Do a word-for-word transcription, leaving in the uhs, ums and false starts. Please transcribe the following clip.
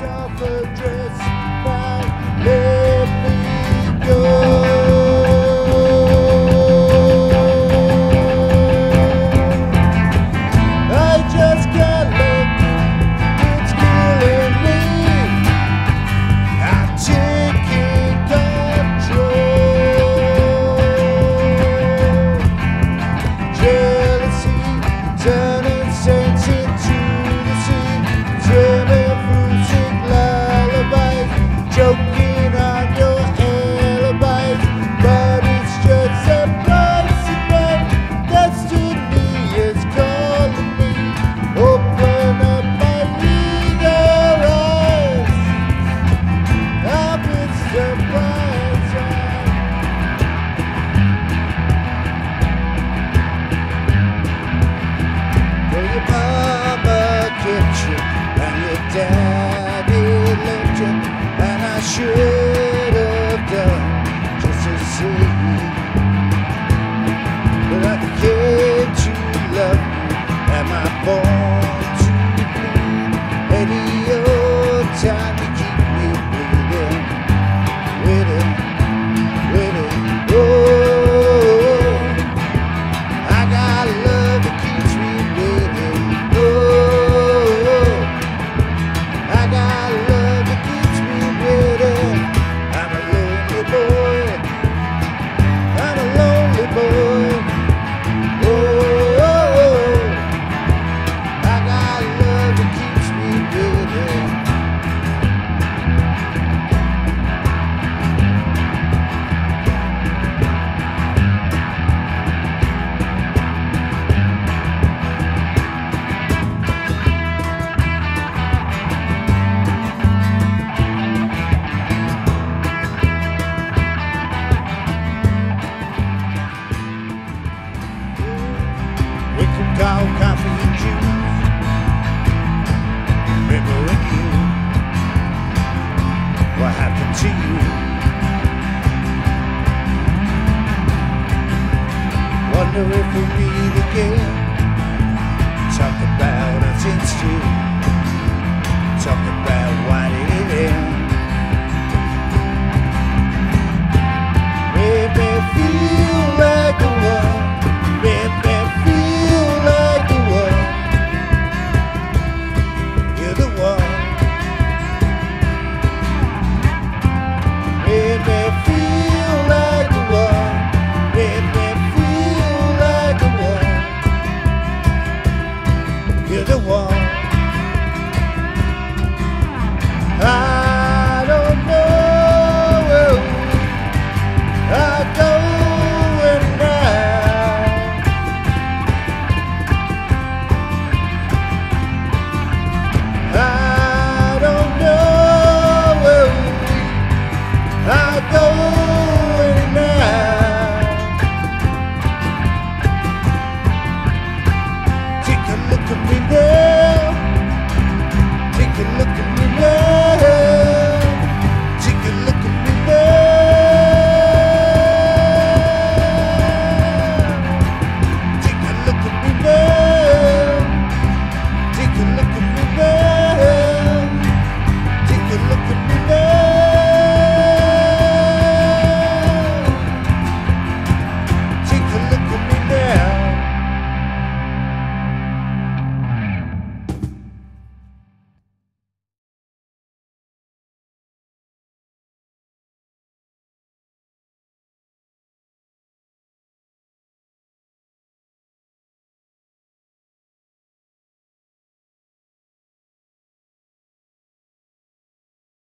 off a dress. Now let me go. I just can't look, it's killing me. I'm taking control. Jealousy turning saints into the sea, turning fruiting lullabies, choking on your alibis. But it's just a price to pay. Destiny is calling me. Open up my eager eyes. I've been surprised. Well, your mama kept you and your daddy left you, and I should have done just the same. But I came to love you. Am I born to bleed? Any old time you keep me bleeding, waiting, waiting. Oh, I got love that keeps me waiting. Oh, I got love that keeps me waiting. I'm a lonely boy. I'm a lonely boy. Oh, I got love that keeps me waiting. We could call coffee and juice, remembering you. What happened to you? Wonder if we'll meet again. Talk about our things too. Talk about why did it end. Made me feel like the one. Made me feel like the one. You're the one. Made me feel like the one. Made me feel like the one. You're the one. I